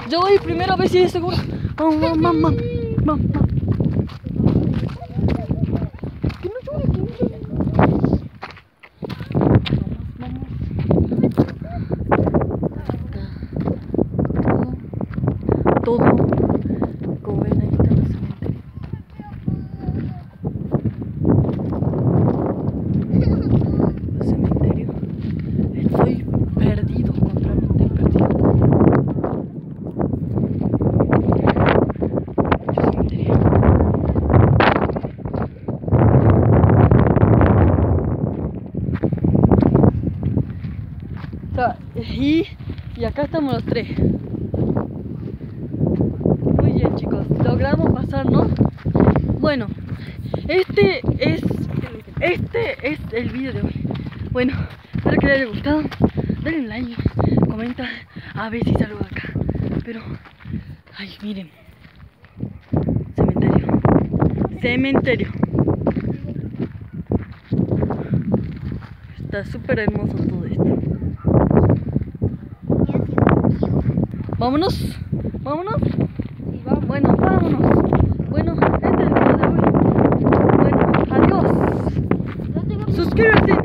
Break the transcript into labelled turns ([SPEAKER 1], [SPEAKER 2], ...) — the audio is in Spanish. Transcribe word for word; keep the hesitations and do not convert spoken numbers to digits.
[SPEAKER 1] Yo voy primero a ver si es seguro. Vamos, vamos, vamos, vamos, vamos. Que no llore, que no llore. Vamos, vamos. Todo, todo. Como ven, ahí está el cementerio. El cementerio. Estoy perdido, completamente perdido. Y, y acá estamos los tres. Muy bien, chicos, logramos pasar, ¿no? Bueno, este es este es el vídeo de hoy. Bueno, espero que les haya gustado. Denle un like, comenta, a ver si salgo de acá. Pero, ay, miren, cementerio, cementerio. Está súper hermoso todo esto. Vámonos, vámonos. Sí, va. Bueno, vámonos. Bueno, este es el video de hoy. Bueno, adiós. Suscríbete.